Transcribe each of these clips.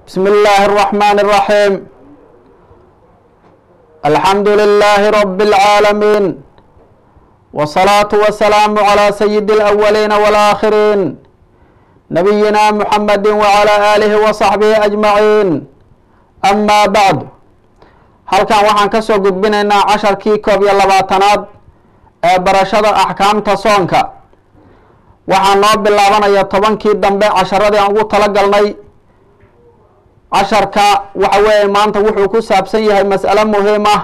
بسم الله الرحمن الرحيم الحمد لله رب العالمين والصلاة والسلام على سيد الأولين والآخرين نبينا محمد وعلى آله وصحبه أجمعين أما بعد هل كان وحن كسو قدبنا casharkii koob iyo labaatanaad ee barashada axkaamta soonka waxaan noo bilaabanaya tobankii dambe casharadii aan ugu talagalnay casharka waxa weeye maanta wuxuu ku saabsan yahay mas'alo muhiim ah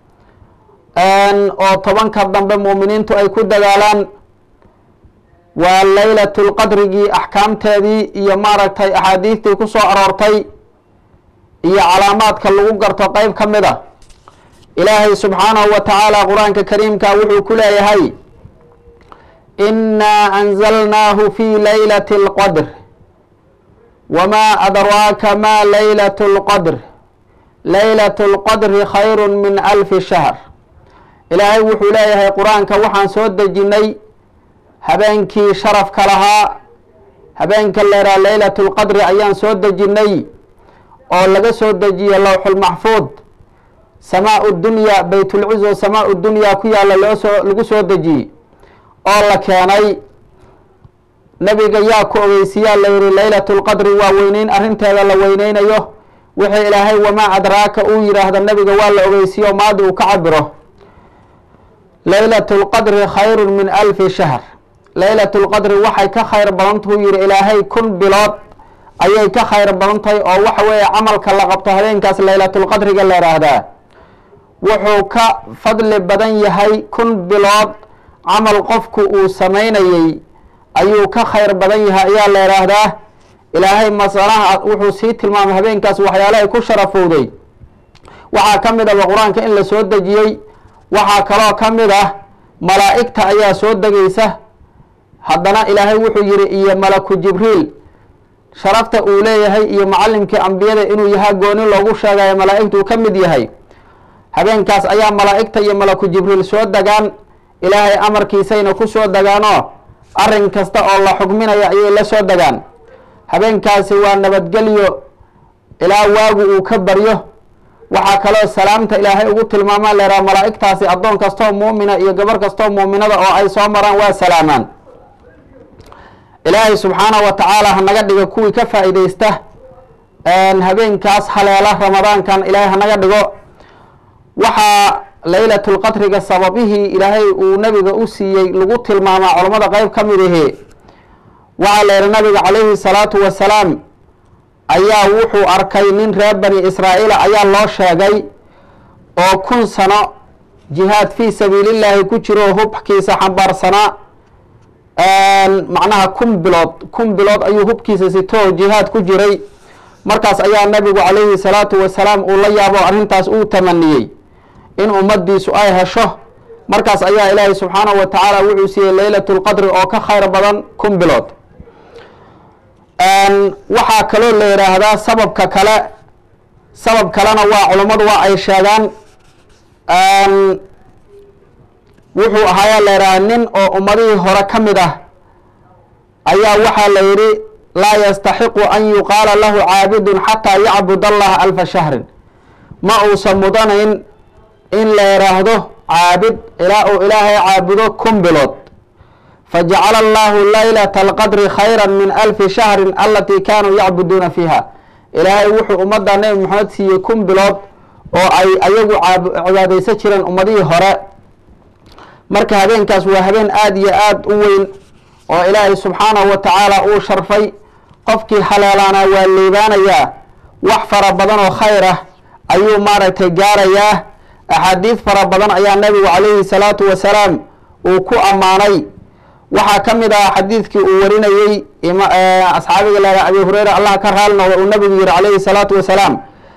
oo tobanka dambe muuminiintu ay ku dagaalaan waa laylatul qadrigii axkaamteedii iyo maaragtay axaadiistii ku soo aroortay iyo calaamaadka lagu garto qayb ka mid ah ilaahay subxaanahu wa tacaala qur-aanka kariimka wuxuu ku leeyahay inaa anzalnaahu fi laylati اlqadr wamaa adraaka ma laylat اlqadr laylat اlqadri khayru min alfi shahr ilaahay wuxuu leeyahay qur-aanka waxaan soo dejinay habeenkii sharafka lahaa habeenka leeraa laylat اlqadri ayaan soo dejinay oo laga soo dejiye lawxulmaxfuud samaa dunya baytulcizo samaa dunya ku yaalla lagu soo dejiyey oo la keenay nabiga yaa ku ogeysiyaa la yihi laylatul qadri waa weyneyn arrinteeda la weyneynayo wixii ilaahay wamaa adraaka uu yidhaahda nabiga waa la ogeysiyo maadi uu ka cabiro laylatul qadri khayrun min alfi shahr laylatul qadri waxay ka khayr badantuu yihi ilaahay 1,000 bilood ayay ka khayr badan tahay oo waxa weeye camalka la qabto habeenkaas laylatul qadriga la yidhaahdaa wuxuu ka fadli badan yahay 1,000 bilood camal qofku uu samaynayey ayuu ka khayr badan yahay ayaa la yidhaahdaa ilaahay masalaha wuxuu sii tilmaamay habeenkaas waxyaalahay ku sharafowday waxaa ka mid ah qur-aanka in la soo dejiyey waxaa kaloo ka mid ah malaa'igta ayaa soo degaysa haddana ilaahay wuxuu yihi iyo malaku jibriil sharafta uu leeyahay iyo macallimkii ambiyada inuu yahaa gooni loogu sheegayo malaa'igtuu ka mid yahay habeenkaas ayaa malaa'igta iyo malaku jibriil soo degaan ilaahay amarkiisayna ku soo degaanoo arrin kasta oo la xugminayo ayay la soo degaan habeenkaasi waa nabadgelyo ilaa waagu uu ka baryo waxaa kaloo salaamta ilaahay ugu tilmaamaan leeraa malaa'igtaasi addoon kastoo muumina iyo gabar kastoo muuminada oo ay soo maraan waa salaamaan ilaahay subxaanahu wa tacaala hanaga dhigo kuwii ka faa-ideysta habeenkaas haleela ramadaankan ilaahay hanaga dhigo waxaa laylatul qadriga sababihii ilaahay uu nabiga u siiyey lagu tilmaamaa culammada qeyb ka mid ahee waxaa la yihi nabiga calayhi salaatu wasalaam ayaa wuxuu arkay nin reer bani israa'iila ayaa loo sheegay oo 1,000 sano jihaad fii sabiilillaahi ku jiro hubkiisa xambaarsanaa macnaha 1,000 bilood ayuu hubkiisa sitoo jihaad ku jiray markaas ayaa nabigu calayhi salaatu wasalaam uu la yaabo arrintaas uu tamaniyey in ummadiisu ay hesho markaas ayaa ilaahay subxaanahu wa tacaala wuxuu siiyey laylatul qadri oo ka khayr badan 1,000 bilood waxaa kaloo la yidhaahdaa sabab kalena waa culummadu waa ay sheegaan wuxuu ahaayaa la yidhaha nin oo ummadihii hore ka mid ah ayaa waxaa la yidhi laa yastaxiqu an yuqaala lahu caabidun xataa yacbud allaha alfa shahrin ma uusan mudanayn in la yidhaahdo caabid ilaa uu ilaahay caabudo 1,000 bilood fajacala allahu laylata alqadri khayra min alfi shahrin alatii kaanuu yacbuduuna fiiha ilaahay wuxuu ummadda nebi maxamed siiyey 1,000 bilood oo ay ayagu cibaadaysan jireen ummadihii hore marka habeenkaas waa habeen aada iyo aada u weyn oo ilaahay subxaanahu wa tacaala uu sharfay qofkii haleelaanaa waa liibaanayaa wax fara badan oo khayr ah ayuu maaragtay gaarayaa axaadiis fara badan ayaa nabigu calayhi salaatu wasalaam uu ku ammaanay waxaa ka mid ah xadiidkii uu warinayey asxaabiga leeraa abi hureyra allah ka raali noqda uu nabigu yihi calayhi salaatu wasalaam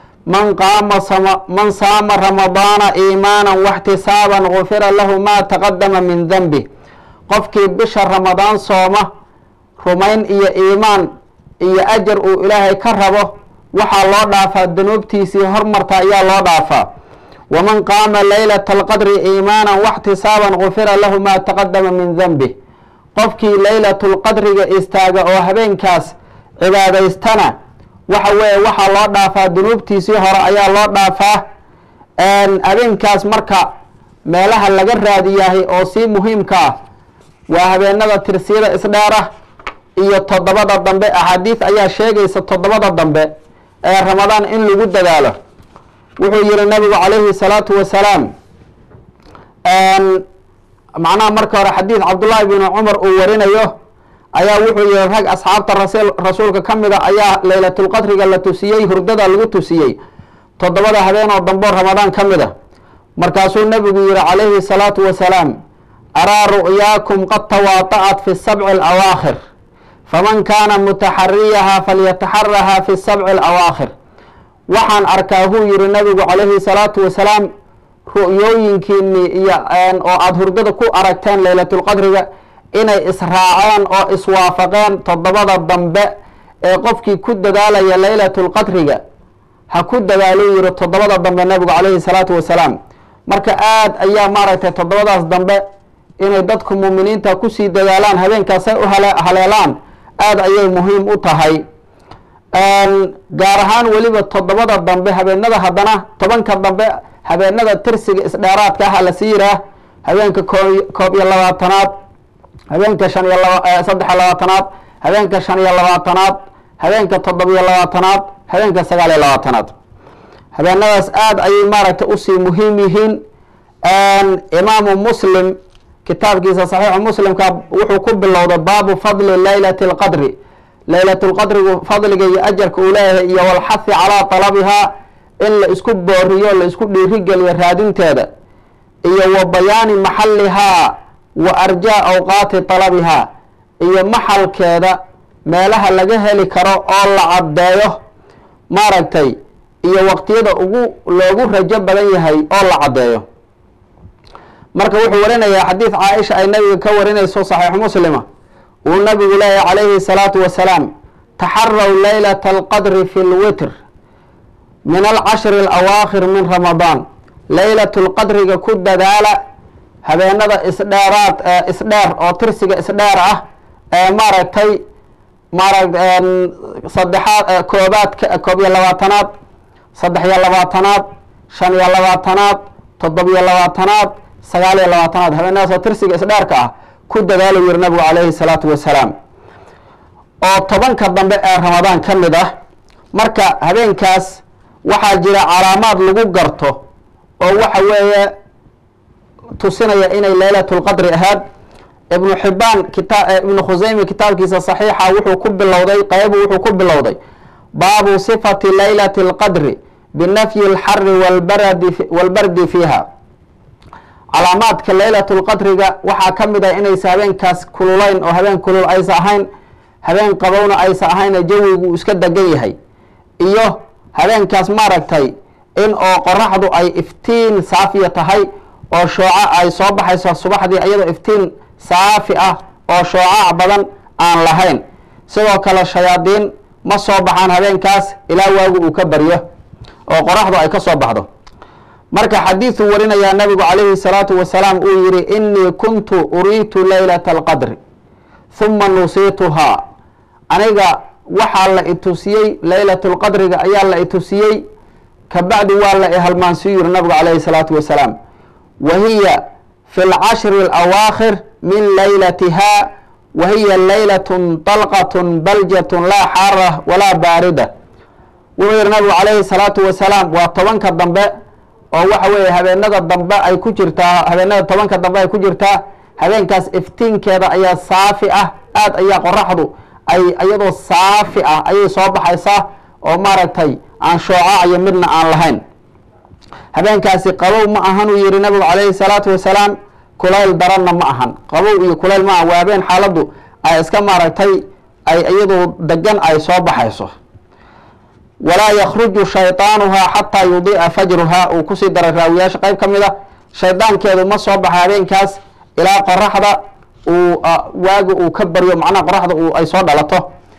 man saama ramadaana iimaanan waxtisaaban gufira lahu maa taqadama min denbi qofkii bisha ramadaan sooma rumayn iyo iimaan iyo ajar uu ilaahay ka rabo waxaa loo dhaafaa danuubtiisii hormarta ayaa loo dhaafaa waman qaama laylata alqadri iimaanan waxtisaaban gufira lahu maa taqadama min denbi qofkii laylatul qadriga istaaga oo habeenkaas cibaadaystana waxa weeye waxaa loo dhaafaa dunuubtiisii hore ayaa loo dhaafaa habeenkaas marka meelaha laga raadiyahay oo sii muhiimka ah waa habeenada tirsiyada isdheera iyo toddobada dambe. axaadiis ayaa sheegaysa toddobada dambe ee ramadaan in lagu dadaalo. wuxuu yihi nabigu calayhi salaatu wasalaam, macnaha marka hore xadiid cabdullaahi binu cumar uu warinayo ayaa wuxuu yihi rag asxaabta rasuulka ka mida ayaa laylatulqadriga la tusiyey, hurdada lagu tusiyey toddobada habeen oo dambo ramadaan ka mid a. markaasuu nabigu yihi calayhi salaatu wasalaam, araa ru'yaakum qad tawaata'at fi sabci alawaakhir faman kaana mutaxariyaha falyataxaraha fi sabci alawaakhir. waxaan arkaa huu yihi nabigu calayhi salaatu wasalaam ru'yooyinkiini iyo oo aada hurdada ku aragteen laylatulqadriga inay israaceen oo iswaafaqeen toddobada dambe ee qofkii ku dadaalaya laylatulqadriga ha ku dadaaluu yihi toddobada dambe nabigu calayhi salaatu wasalaam. marka aada ayaa maaragtay toddobadaas dambe inay dadku muuminiinta kusii dadaalaan habeenkaasay u haleelaan aada ayay muhiim u tahay. gaar ahaan weliba toddobada dambe habeenada haddana tobanka dambe habeenada tirsiga isdheeraadka ah lasii yiraah habeenka koob iyo labaatanaad, habeenka saddex iyo labaatanaad, habeenka shan iyo labaatanaad, habeenka toddobiyo labaatanaad, habeenka sagaal iyo labaatanaad. habeenadaas aada ayay maaragtay usii muhiim yihiin. imaamu muslim kitaabkiisa saxiixu muslimka wuxuu ku bilowday baabu fadli laylati lqadri, laylatulqadrigu fadliga iyo ajarka uu leeyahay iyo walxahi calaa talabihaa in la isku booriyo la isku dhiirigeliyo raadinteeda iyo wa bayaani maxalihaa wa arjaa awqaati talabihaa iyo maxalkeeda meelaha laga heli karo oo la caddeeyo maaragtay iyo waqtiyada loogu rajo badan yahay oo la caddeeyo. marka wuxuu warinayaa xadiid caaisha ay nabiga ka warinayso saxiixu muslima uu nabigu leeyahy calayhi salaatu wasalaam, taxaraw laylata alqadri fi lwitr min alcashri alawaakhir min ramadaan. laylatulqadriga ku dadaala habeenada isdheer oo tirsiga isdheer ah ee maaragtay saddexaad koob iyo labaatanaad, saddex iyo labaatanaad, shan iyo labaatanaad, toddobiyo labaatanaad, sagaal iyo labaatanaad. habeenadaasoo tirsiga isdheerka ah ku dadaala yiri nabigu calayhi salaatu wasalaam oo tobanka dambe ee ramadaan ka mid ah. marka habeenkaas waxaa jira calaamaad lagu garto oo waxa weeye tusinaya inay laylatulqadri ahaad. ibnu xibaan ibnu khusaymi kitaabkiisa saxiixa wuxuu ku bilowday wuxuu ku bilowday baabu sifati laylati alqadri binafyi alxari walbardi fiiha. calaamaadka laylatulqadriga waxaa ka mid ah inaysa habeenkaas kululayn oo habeen kulul aysa ahayn, habeen qabowna aysa ahayn, jawigu uu iska degan yahay, iyo habeenkaas maaragtay in oo qoraxdu ay iftiin saafiya tahay oo shooca ay soo baxayso subaxdii iyadoo iftiin saafi ah oo shoocac badan aan lahayn. sidoo kale shayaadiin ma soo baxaan habeenkaas ilaa waagu uu ka baryo oo qoraxdu ay ka soo baxdo. marka xadiiثuu warinayaa nabigu calayhi salaatu wasalaam uu yihi inii kuntu uriitu laylata alqadri huma nusiituhaa. aniga waxaa la itusiyey laylatulqadriga ayaa la itusiyey kabacdi waa la ihalmaansiyu yiri nabigu calayhi salaatu wasalaam. wa hiya fi lcashri alawaakhir min laylatiha wa hiya laylatun طalqatun baljatun laa xaara walaa baarida. wuxuu yihi nabigu calayhi salaatu wasalaam waa tobanka dambe oo waxa weeye habeenada dambe ay ku jirtaa, habeenada tobanka dambe ay ku jirtaa. habeenkaas iftiinkeeda ayaa saafi ah, aada ayaa qoraxdu ay iyadoo saafi ah ayay soo baxaysaa oo maaragtay aan shoocaciyo midna aan lahayn. habeenkaasi qabow ma ahan uu yihi nabigu calayhi salaatu wasalaam, kulayl daranna ma ahan. qabow iyo kulayl ma ahan, waa habeen xaaladdu ay iska maaragtay ay iyadoo degan ay soo baxayso. walaa yakruju shayطaanuhaa xataa yudiica fajruhaa. uu kusii daray raawiyaasha qeyb ka mid a, shaydaankeedu ma soo baxa habeenkaas ilaa qoraxda uu waaga uu ka baryo, macnaha qoraxda ay soo dhalato.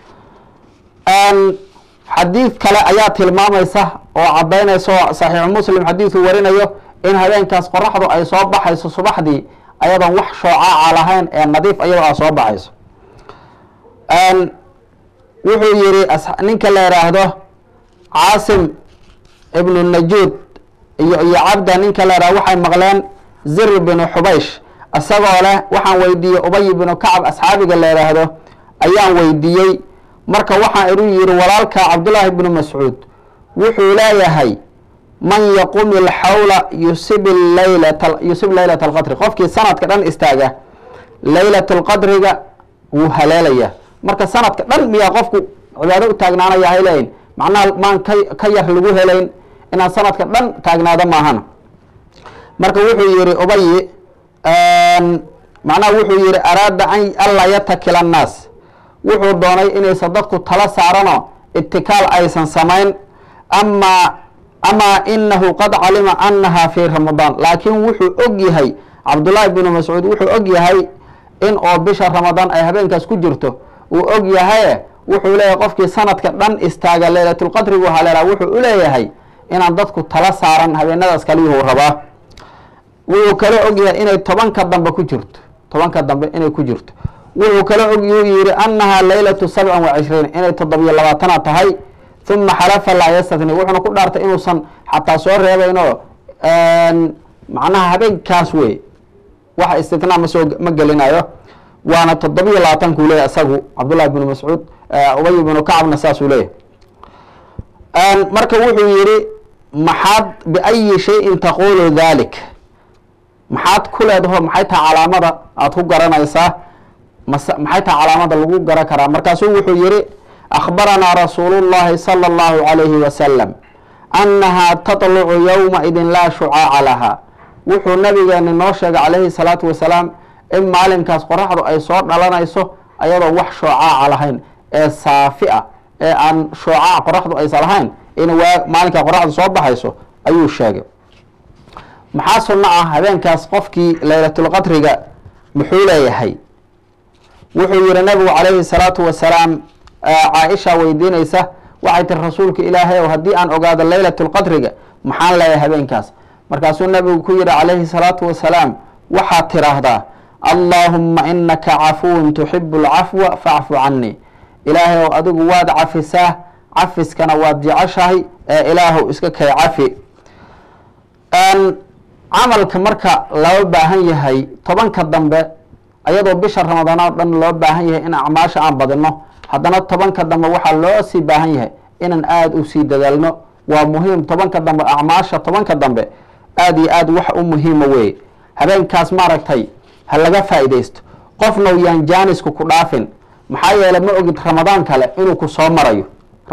xadiid kale ayaa tilmaamaysa oo cadaynaysa oo saxiixu muslim xadiiduu warinayo in habeenkaas qoraxdu ay soo baxayso subaxdii ayadoon wax shoocaaca lahayn ee nadiif iyadoo a soo baxayso. wuxuu yiri ninka la yiraahdo Caasim ibn Najuud iyo cabda ninka la yiraahdo waxay maqleen Zir ibn Hubaysh asagoo leh waxaan weydiiyay Ubay ibn Ka'b asxaabiga la yiraahdo ayaan weydiiyay marka waxaan iru yiri walaalka Abdullah ibn Mas'ud wuxuu leeyahay man yaqum al-hawla yusib laylatal qadr qofkii sanadka dhan istaaga laylatul qadriga wuu haleelaya marka sanadka dhan miya qofku cibaado u taagnaanaya heleen macnaha maan ka yar lagu helayn inaan sanadka dhan taagnaado maahan marka wuxuu yiri Ubay macnaha wuxuu yiri araada an alla yatakila an-nas wuxuu doonay inay sadaqku tala saarano ittikaal aysan samayn ama innahu qad alima annaha fi ramadan laakiin wuxuu og yahay Abdullah ibn Mas'ud wuxuu og yahay in oo bisha ramadan ay habeenkaas ku jirto uu og yahay wuxuu leeyahay qofkii sanadka dhan istaaga laylatul qadri wa haleela wuxuu u leeyahay inaan dadku tala saaran habeenadaas kaliya rabaa wuxuu kale og yahay inay 10 ka dambe ku jirto 10 ka dambe inay ku jirto wuxuu kale og yiri annaha laylatu 27 inay 27 tahay ثم حلف لا يستثني وحنا ku dhaartay inuusan xataa soo reebayno macnaha habeenkaas way waxa istitnaa ma gelinayo waana 27 ku leeyahay asagu Abdullah ibn Mas'ud Ubay ibn Ka'b nasaas u leeyahay marka wuxuu yiri maxad bi ay shay taqulu dhalik maxad ku leedahay maxay taa calaamada aad ku garanaysaa maxay taa calaamada lagu garan karaa markaas wuxuu yiri أخبرنا رسول الله صلى الله عليه وسلم أنها تطلع يومئذ لا شعاع لها وحو النبي نوشق عليه الصلاة والسلام إما معلم كاس قرحة أي صور لنا يسو أيضا وح شعاع لهين صافئة عن شعاع قرحة أي صالحين إن معلم كاس قرحة صوبة يسو أيو الشاق محاصل معه هذين كاس قفكي ليلة القدر محولة يحي وحو النبي عليه الصلاة والسلام عائشة ويدينيسة وعيت الرسول كإلهي وهدي أن أقاد الليلة القدر محال لا يهبين كاس مركز النبي كير عليه الصلاة والسلام وحاتر هذا اللهم إنك عفو تحب العفو فاعف عني إلهي وأدق واد عفساه عفس كان واد جعشه إلهي إسكك عفي أن عمل كمركة لو باهن يهي طبعا كالدنبه أيضا بشر رمضان لو باهن يهي إن أعماش عن بدنه haddana 10 ka dambe waxa loo sii baahan yahay inaan aad u sii dadaalno waa muhiim 10 ka dambe acmaasha 10 ka dambe aad iyo aad wax u muhiim weey habeenkaas maaragtay ha laga faa'iideysto qofna yaan jaanisku ku dhaafin maxaa yeelay ma ogid ramadaan kale inuu ku soo marayo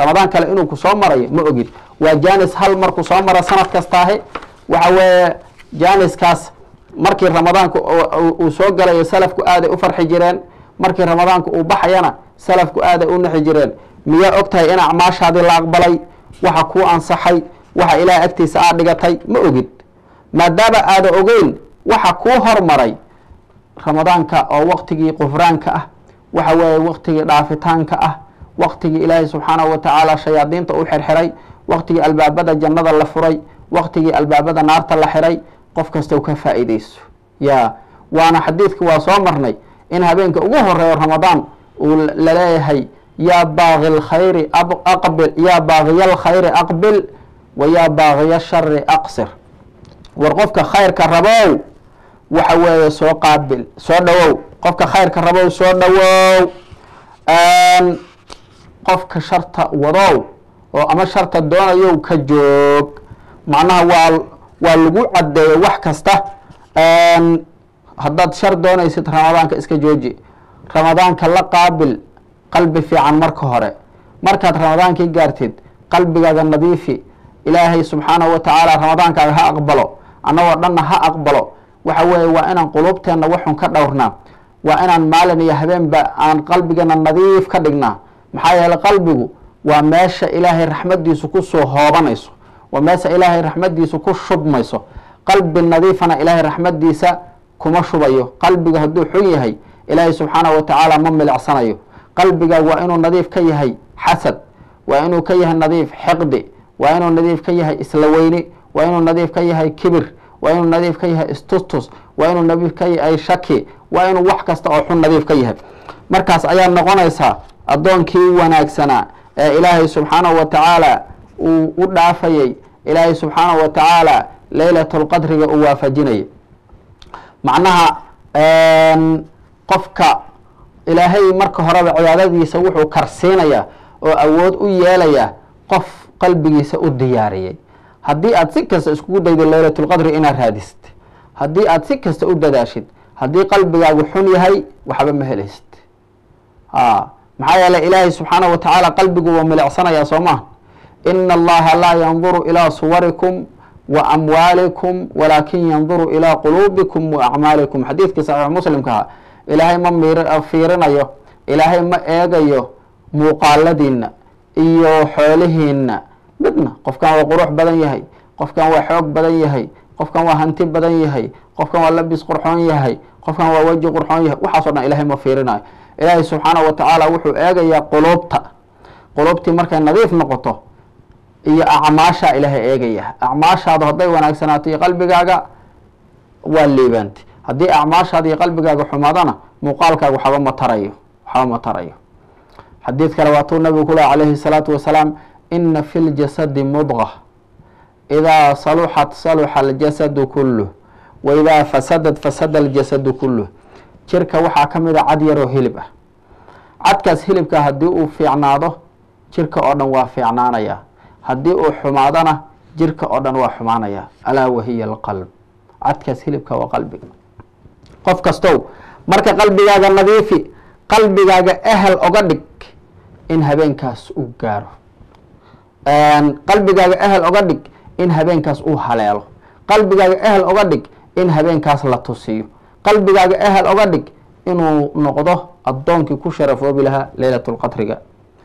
ma ogid waa jaanis hal mar ku soo mara sanad kasta waxa weeye jaaniskaas markii ramadaanku uu soo galay salafku aad u farxi jireen markii ramadaanku uu baxayana salafku aad u naxi jireen miya ogtahay in acmaashaadii la aqbalay waxa ku ansaxay waxa ilaahay agtiisa aad dhigatay ma ogid maadaama aad ogeyn waxa ku hormaray ramadaanka oo waqtigii qufraanka ah waxa weeye waqtigii dhaafitaanka ah waqtigii ilaahay subxaanahu wa ta'ala shayaadiinta u xirxiray waqtigii albaabada jannada la furay waqtigii albaabada naarta la xiray qof kasta uu ka faa'iideyso waana xadiidku waa soo marnay in habeenka ugu horeeyo ramadaan la leeyahay يا باغي الخير أقبل يا باغي الخير أقبل ويا باغي الشر أقصر ورقفك خير كربو وحوي سو قابل سو دو قفك خير كربو سو دو قفك شرط وضو أما شرط الدون يو كجوك معناها واللقو عدي وحكسته هداد شرط دون يسيت رمضان كإسك جوجي رمضان كلا قابل قلبي في عن مركه هره مركات رمضان كي قارتد قلبي هذا النظيف إلهي سبحانه وتعالى رمضان كان ها أقبله أنا ورنا ها أقبله وحوي وأنا قلوبتنا وحن كدورنا وأنا مالني يا حبيب عن قلبي جنا النظيف كدقنا محايا لقلبه وماشى إلهي رحمة دي سكوسه هابا ميسو وماشى إلهي رحمة دي سكوس شب ميسو قلب النظيف أنا إلهي رحمة دي سا كما شبيه قلبي هدو حيه إلهي سبحانه وتعالى ممل عصنيه قلبك وإنه نظيف كيهي حسد وإنه كيهي نظيف حقد وإنه نظيف كيهي إسلويني وإنه نظيف كيهي كبر وإنه نظيف كيهي استوستوس وإنه نظيف كيهي شكي وإنه وحكست أو حن نظيف كيهي مركز أيام نقونيسا addoonkii wanaagsanaa ee ilaahay subxaanahu wa tacaala uu u dhaafayay ilaahay subxaanahu wa tacaala leylatulqadriga uu waafajinayay. macnaha qofka ilaahay marka horeba cibaadadiisa wuxuu karsiinayaa oo awood u yeelayaa qof qalbigiisa u diyaariyay. haddii aad si kasta iskugu daydo leylatulqadri inaad raadisid, haddii aad si kasta u dadaashid, haddii qalbigaagu xun yahay waxba ma helaysid. maxaa yeelay ilaahay subxaanahu wa tacaala qalbigu waa milicsanayaa soo maha. ina allaha laa yanduru ilaa suwarikum wa amwaalikum walaakin yanduru ilaa quluubikum wa acmaalikum. xadiidkii saxiix muslimka ahaa, ilaahay ma fiirinayo, ilaahay ma eegayo muuqaaladiina iyo xoolihiina midna. qofkan waa qurux badan yahay, qofkan waa xoog badan yahay, qofkan waa hanti badan yahay, qofkan waa labis qurxoon yahay, qofkan waa weji qurxoon yahay, waxaasoo dhan ilaahay ma fiirinayo. ilaahay subxaanahu wa tacaala wuxuu eegayaa quluubtii markay nadiif noqoto iyo acmaashaa ilaahay eegaya. acmaashaadu hadday wanaagsanaato iyo qalbigaaga waa liibaantay. haddii acmaashaada iyo qalbigaaga xumaadana muuqaalkaaga waxba ma tarayo. xadiid kale waatuu nabigu ku leh calayhi salaatu wasalaam, ina fi ljasadi mudqa idaa saluxat saluxa aljasadu kuluh wa idaa fasadat fasada aljasadu kuluh. jirka waxaa ka mid a cad yaroo hilib ah. cadkaas hilibka haddii uu fiicnaado jirka oo dhan waa fiicnaanaya, haddii uu xumaadana jirka oo dhan waa xumaanaya. alaa wahiya alqalb. cadkaas hilibka waa qalbiga. qof kastow marka qalbigaaga nadiifi, qalbigaaga ahal oga dhig in habeenkaas uu gaaro. qalbigaaga ahal oga dhig in habeenkaas uu haleelo. qalbigaaga ahal oga dhig in habeenkaas la tusiyo. qalbigaaga ahal oga dhig inuu noqdo addoonkii ku sharafoobi lahaa leylatulqadriga.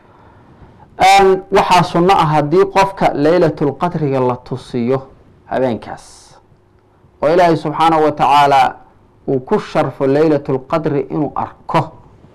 waxaa sunno ah haddii qofka leylatulqadriga la tusiyo habeenkaas oo ilaahay subxaanahu wa tacaala uu ku sharfo leylatulqadri inuu arko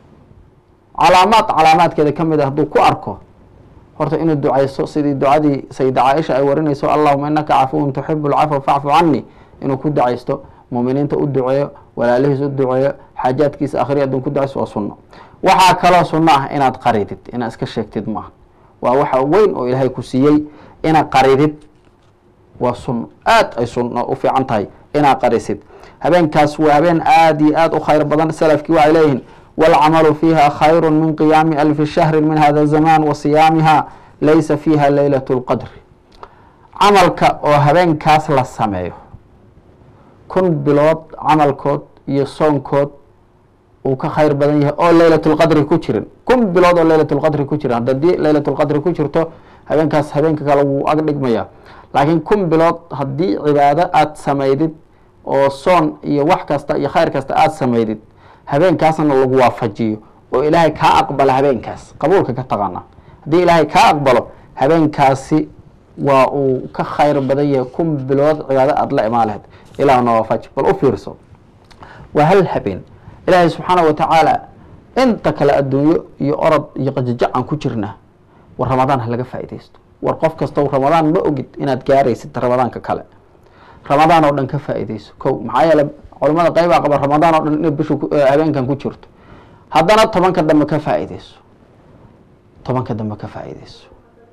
calaamaadkeeda ka mid a hadduu ku arko, horta inuu ducayso sidii ducadii sayida caaisha ay warinayso, allahuma inaka cafuwun tuxibu lcafwa facfu cani, inuu ku ducaysto, muminiinta u duceeyo, walaalihiis u duceeyo, xaajaadkiisa akhriya adduun ku ducayso waa sunno. waxaa kaloo sunno ah inaad qaridid, inaad iska sheegtid maaha. waa waxa weyn oo ilaahay ku siiyey inaad qaridid, waa sunno aad ay sunno u fiican tahay inaad qarisid. habeenkaas waa habeen aad iyo aad u khayr badan. salafkii waxay leeyihiin wاlcamalu fiiha khayru min qiyaami alfi shahri min hada zaman wa siyaamiha laysa fiiha leylaة اlqadri. camalka oo habeenkaas la sameeyo 1000 bilood camalkood iyo soonkood uu ka khayr badan yahay oo leylatulqadri ku jirin. 1000 bilood oo leylatulqadri ku jirin, haddii leylatulqadri ku jirto habeenkaas habeenka kale wuu ag dhigmaya. laakiin 1000 bilood haddii cibaado aad samaydid oo soon iyo wax kasta iyo khayr kasta aad samaydid, habeenkaasna lagu waafajiyo oo ilaahay kaa aqbala habeenkaas, qabuulka ka taqaana. haddii ilaahay kaa aqbalo habeenkaasi waa uu ka khayr badan yahay 1000 bilood cibaado aad la imaan lahayd. ilaahna waafaji. bal u fiirso, waa hal habeen ilaahay subxaanahu wa tacaala inta kale adduunyo iyo orod iyo qajajac aan ku jirna. war ramadaan ha laga faa'iidaysto. war qof kastow ramadaan ma ogid inaad gaaraysid ramadaanka kale. ramadaan oo dhan ka faa'iidayso. kow maxaa yeele culamada qaybaa qaba ramadaan oo dhan inay bishu habeenkan ku jirto. haddana 10ka dambe ka faa'iidayso. 10ka dambe ka faa'iidayso.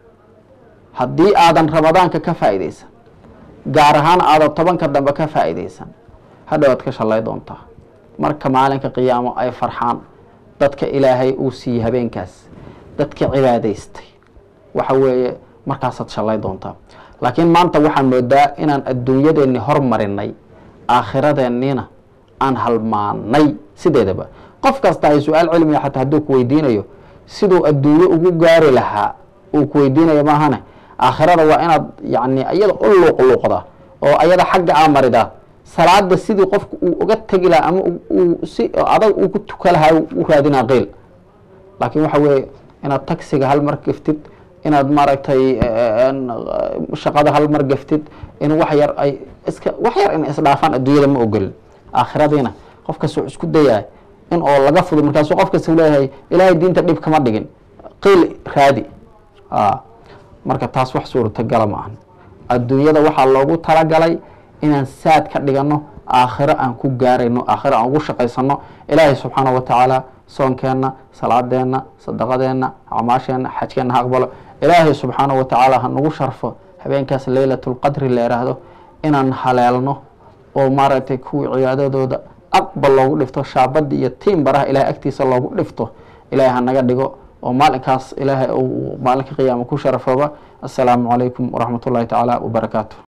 haddii aadan ramadaanka ka faa'iidaysan, gaar ahaan aadan 10ka dambe ka faa'iidaysan, hadhowaad ka shalay doontaa. marka maalinka qiyaamo ay farxaan dadka ilaahay uu siiyey habeenkaas, dadka cibaadaystay, waxa weeye markaasaad shalay doontaa. laakiin maanta waxaan moodaa inaan adduunyadeenni hormarinay, aakhiradeennina aan halmaanay. sideedaba qof kasta ay su-aal cilmiga xataa hadduu ku weydiinayo siduu adduunyo ugu gaari lahaa uu ku weydiinayo maahane, aakhirada waa inaad yani iyada u luuqluuqda oo ayada xagga aa maridaa. salaada sidii qofku uu uga tegi lahaa ama uu si adag uu ku tuka lahaa u raadinaa qeyl. laakiin waxa weeye inaad tagsiga hal mar gaftid, inaad maaragtay shaqada hal mar gaftid, in wax yar in isdhaafaan adduunyada ma ogolin. aakhiradiina qof kasta isku dayaa in oo laga fudo. markaasuu qof kasta leeyahay ilaahay diinta dhib kama dhigin, qeyl raadi. marka taas wax suurtagala ma ahan. adduunyada waxaa loogu talagalay inaan saad ka dhigano, aakhiro aan ku gaarayno aakhiro aan ugu shaqaysano ilaahay subxaanahu wa tacaala soonkeena salaadeena sadaqadeena acmaasheena xajkeena ha aqbalo ilaahay subxaanahu wa tacaala ha nagu sharfo habeenkaas laylatulqadri la yidhaahdo inaan haleelno oo maaragtay kuwii cibaadadooda aqbal loogu dhifto shaabadii iyo tiim baraha ilaahay agtiisa loogu dhifto ilaahay ha naga dhigo oo maalinkaas ilaahay uu maalinka qiyaama ku sharafooba assalaamu calaykum waraxmatullaahi tacaala wabarakaatu